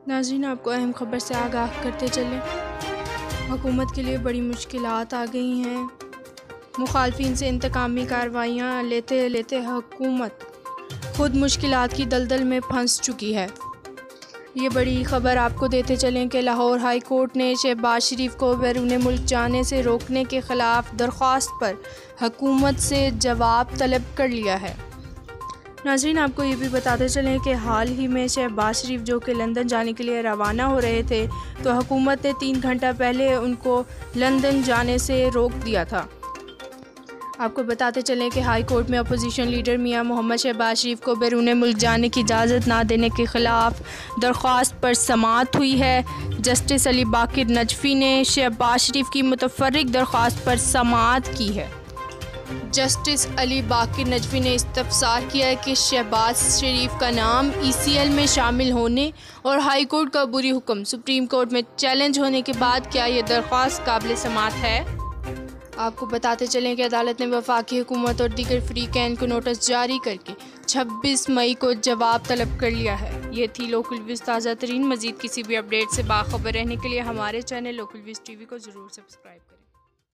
नाज़रीन, आपको अहम खबर से आगाह करते चलें। हुकूमत के लिए बड़ी मुश्किलात आ गई हैं। मुखालफिन से इंतकामी कार्रवाइयाँ लेते लेते हुकूमत खुद मुश्किलात की दलदल में फंस चुकी है। ये बड़ी खबर आपको देते चलें कि लाहौर हाई कोर्ट ने शहबाज शरीफ को बैरून मुल्क जाने से रोकने के ख़िलाफ़ दरख्वास्त पर हुकूमत से जवाब तलब कर लिया है। नाज़रीन, आपको ये भी बताते चलें कि हाल ही में शहबाज शरीफ जो कि लंदन जाने के लिए रवाना हो रहे थे, तो हुकूमत ने 3 घंटा पहले उनको लंदन जाने से रोक दिया था। आपको बताते चलें कि हाई कोर्ट में अपोजिशन लीडर मियां मोहम्मद शहबाज शरीफ को बैरून मुल्क जाने की इजाज़त ना देने के ख़िलाफ़ दरख्वास्त पर समाअत हुई है। जस्टिस अली बाकिर नजफ़ी ने शहबाज शरीफ की मुतफ़र्रिक दरख्वास्त पर समाअत की है। जस्टिस अली बाकिर नजफ़ी ने इस्तफ़सार किया है कि शहबाज शरीफ का नाम ECL में शामिल होने और हाई कोर्ट का बुरी हुक्म सुप्रीम कोर्ट में चैलेंज होने के बाद क्या ये दरख्वास्त काबिल समाअत है। आपको बताते चलें कि अदालत ने वफाकी हुकूमत और दीगर फ्रीकैन को नोटिस जारी करके 26 मई को जवाब तलब कर लिया है। ये थी लोकल व्यूज़ ताज़ा तरीन। मज़ीद किसी भी अपडेट से बाखबर रहने के लिए हमारे चैनल लोकल व्यूज़ TV को ज़रूर सब्सक्राइब करें।